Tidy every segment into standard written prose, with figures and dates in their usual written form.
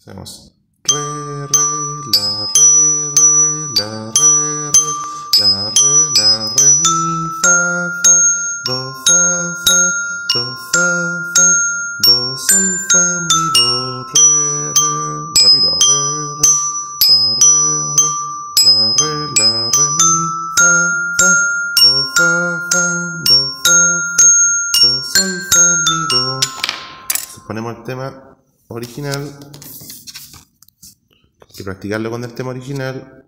Hacemos re, re, la, re, re, la, re, re, la, re, la, re, mi, fa, fa, do, fa, fa, do, fa, fa, do, sol, fa, mi, do, re, re. Repito, re, re, la, re, re, la, re, la, re, mi, fa, fa, do, fa, fa, do, fa, fa, do, sol, fa, mi, do. Entonces ponemos el tema original. Hay que practicarlo con el tema original.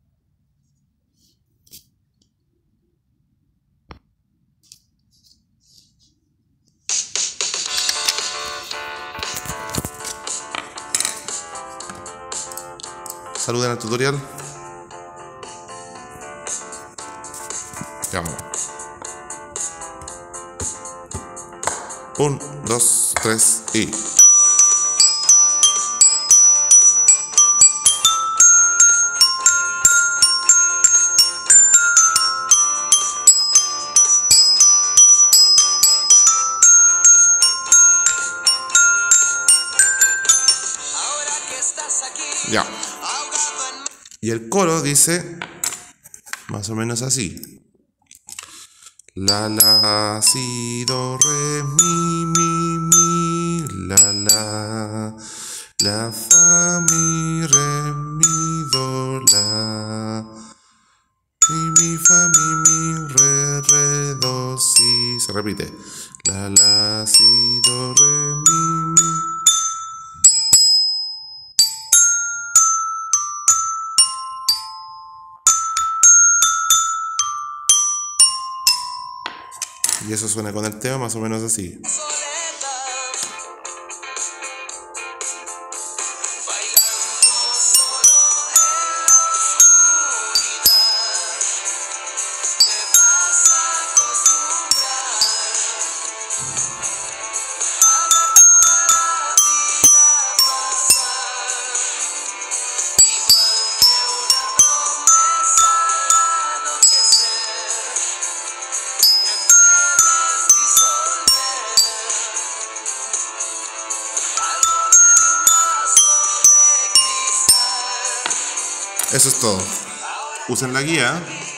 Saluden al tutorial. Ya vamos. 1, 2, 3 y... Ya. Y el coro dice más o menos así. La, la, si, do, re, mi, la, fa, mi, re, mi, do, la, mi, fa, mi, re, do, si. Se repite. La, si, do, re, mi. Y eso suena con el tema más o menos así. Eso es todo. Usen la guía.